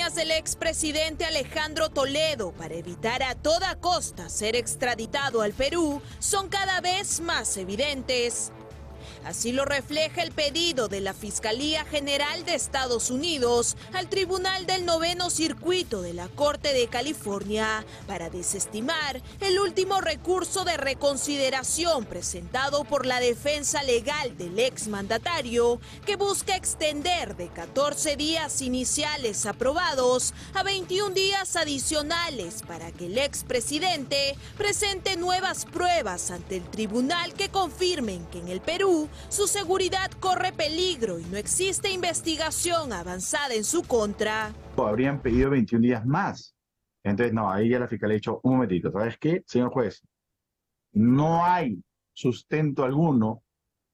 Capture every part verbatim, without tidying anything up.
campañas del expresidente Alejandro Toledo para evitar a toda costa ser extraditado al Perú son cada vez más evidentes. Así lo refleja el pedido de la Fiscalía General de Estados Unidos al Tribunal del Noveno Circuito de la Corte de California para desestimar el último recurso de reconsideración presentado por la defensa legal del exmandatario, que busca extender de catorce días iniciales aprobados a veintiún días adicionales para que el expresidente presente nuevas pruebas ante el tribunal que confirmen que en el Perú su seguridad corre peligro y no existe investigación avanzada en su contra. Habrían pedido veintiún días más. Entonces, no, ahí ya la fiscalía ha dicho, un momentito, ¿sabes qué, señor juez? No hay sustento alguno,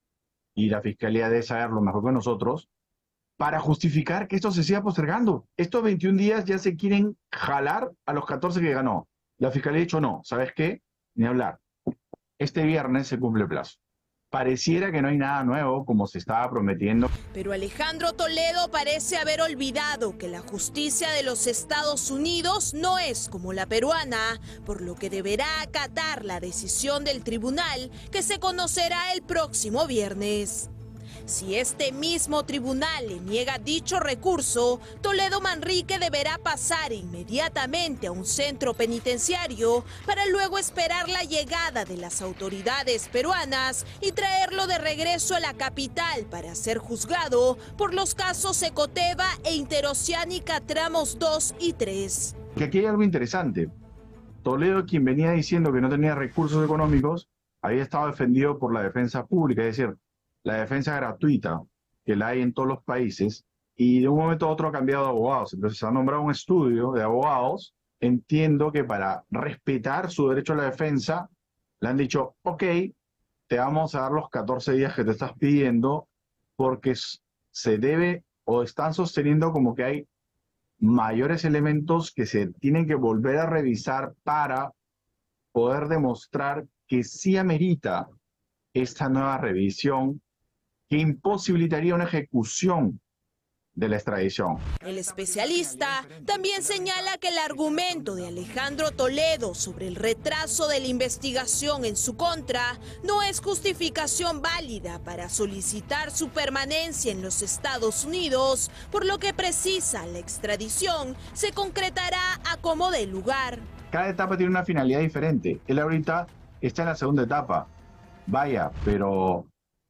y la fiscalía debe saberlo mejor que nosotros, para justificar que esto se siga postergando. Estos veintiún días ya se quieren jalar a los catorce que ganó. La fiscalía ha dicho, no, ¿sabes qué? Ni hablar. Este viernes se cumple el plazo. Pareciera que no hay nada nuevo, como se estaba prometiendo. Pero Alejandro Toledo parece haber olvidado que la justicia de los Estados Unidos no es como la peruana, por lo que deberá acatar la decisión del tribunal que se conocerá el próximo viernes. Si este mismo tribunal le niega dicho recurso, Toledo Manrique deberá pasar inmediatamente a un centro penitenciario para luego esperar la llegada de las autoridades peruanas y traerlo de regreso a la capital para ser juzgado por los casos Ecoteva e Interoceánica tramos dos y tres. Que aquí hay algo interesante. Toledo, quien venía diciendo que no tenía recursos económicos, había estado defendido por la defensa pública, es decir, la defensa gratuita, que la hay en todos los países, y de un momento a otro ha cambiado de abogados. Entonces se ha nombrado un estudio de abogados. Entiendo que para respetar su derecho a la defensa, le han dicho, ok, te vamos a dar los catorce días que te estás pidiendo, porque se debe, o están sosteniendo como que hay mayores elementos que se tienen que volver a revisar para poder demostrar que sí amerita esta nueva revisión, que imposibilitaría una ejecución de la extradición. El especialista también señala que el argumento de Alejandro Toledo sobre el retraso de la investigación en su contra no es justificación válida para solicitar su permanencia en los Estados Unidos, por lo que precisa la extradición se concretará a como dé lugar. Cada etapa tiene una finalidad diferente. Él ahorita está en la segunda etapa. Vaya, pero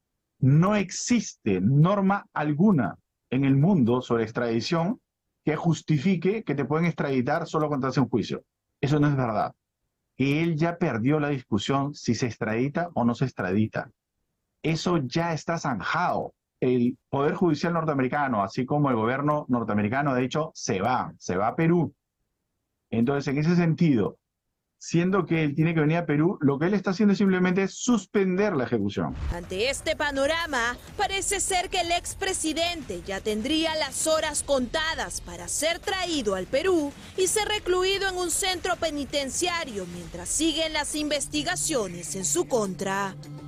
no existe norma alguna en el mundo sobre extradición que justifique que te pueden extraditar solo cuando hace un juicio. Eso no es verdad. Él ya perdió la discusión si se extradita o no se extradita. Eso ya está zanjado. El Poder Judicial norteamericano, así como el gobierno norteamericano, de hecho, se va, se va a Perú. Entonces, en ese sentido, siendo que él tiene que venir a Perú, lo que él está haciendo es simplemente suspender la ejecución. Ante este panorama, parece ser que el expresidente ya tendría las horas contadas para ser traído al Perú y ser recluido en un centro penitenciario mientras siguen las investigaciones en su contra.